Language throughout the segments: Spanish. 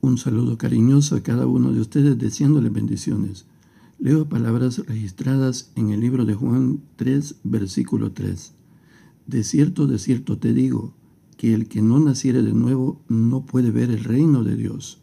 Un saludo cariñoso a cada uno de ustedes, deseándoles bendiciones. Leo palabras registradas en el libro de Juan 3, versículo 3. De cierto te digo, que el que no naciere de nuevo no puede ver el reino de Dios.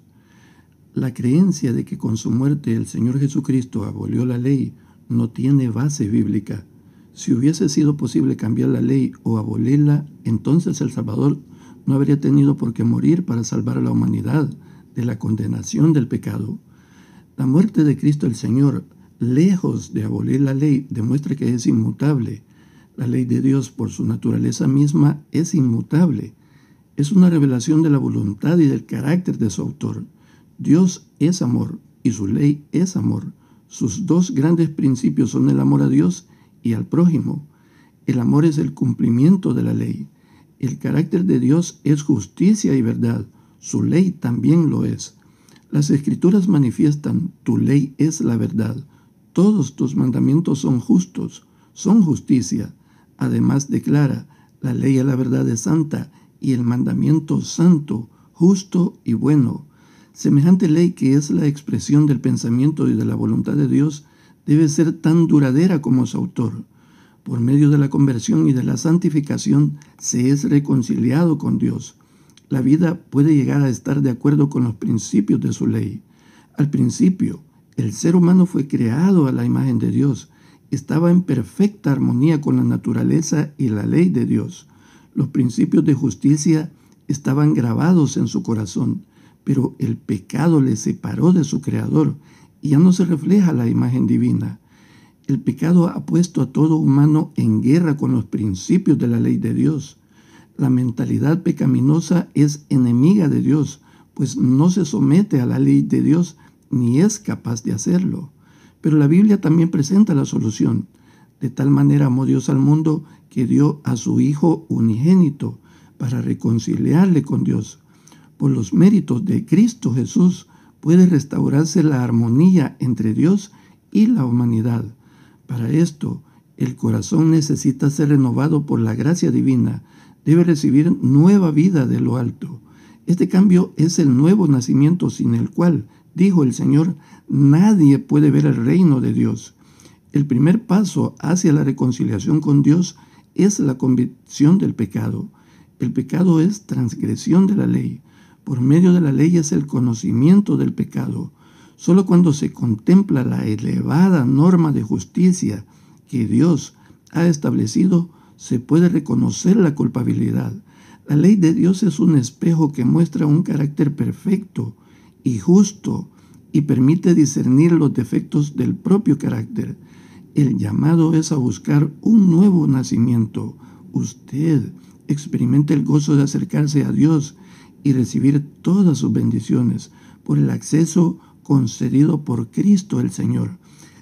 La creencia de que con su muerte el Señor Jesucristo abolió la ley no tiene base bíblica. Si hubiese sido posible cambiar la ley o abolirla, entonces el Salvador no habría tenido por qué morir para salvar a la humanidad de la condenación del pecado. La muerte de Cristo el Señor, lejos de abolir la ley, demuestra que es inmutable. La ley de Dios, por su naturaleza misma, es inmutable. Es una revelación de la voluntad y del carácter de su autor. Dios es amor y su ley es amor. Sus dos grandes principios son el amor a Dios y al prójimo. El amor es el cumplimiento de la ley. El carácter de Dios es justicia y verdad. Su ley también lo es. Las Escrituras manifiestan: tu ley es la verdad. Todos tus mandamientos son justos, son justicia. Además declara: la ley a la verdad es santa y el mandamiento santo, justo y bueno. Semejante ley, que es la expresión del pensamiento y de la voluntad de Dios, debe ser tan duradera como su autor. Por medio de la conversión y de la santificación se es reconciliado con Dios. La vida puede llegar a estar de acuerdo con los principios de su ley. Al principio, el ser humano fue creado a la imagen de Dios. Estaba en perfecta armonía con la naturaleza y la ley de Dios. Los principios de justicia estaban grabados en su corazón, pero el pecado le separó de su Creador y ya no se refleja la imagen divina. El pecado ha puesto a todo humano en guerra con los principios de la ley de Dios. La mentalidad pecaminosa es enemiga de Dios, pues no se somete a la ley de Dios ni es capaz de hacerlo. Pero la Biblia también presenta la solución. De tal manera amó Dios al mundo que dio a su Hijo unigénito para reconciliarle con Dios. Por los méritos de Cristo Jesús puede restaurarse la armonía entre Dios y la humanidad. Para esto, el corazón necesita ser renovado por la gracia divina. Debe recibir nueva vida de lo alto. Este cambio es el nuevo nacimiento, sin el cual, dijo el Señor, nadie puede ver el reino de Dios. El primer paso hacia la reconciliación con Dios es la convicción del pecado. El pecado es transgresión de la ley. Por medio de la ley es el conocimiento del pecado. Solo cuando se contempla la elevada norma de justicia que Dios ha establecido, se puede reconocer la culpabilidad. La ley de Dios es un espejo que muestra un carácter perfecto y justo y permite discernir los defectos del propio carácter. El llamado es a buscar un nuevo nacimiento. Usted experimente el gozo de acercarse a Dios y recibir todas sus bendiciones por el acceso concedido por Cristo el Señor.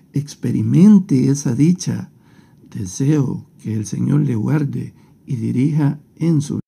Experimente esa dicha. Deseo que el Señor le guarde y dirija en su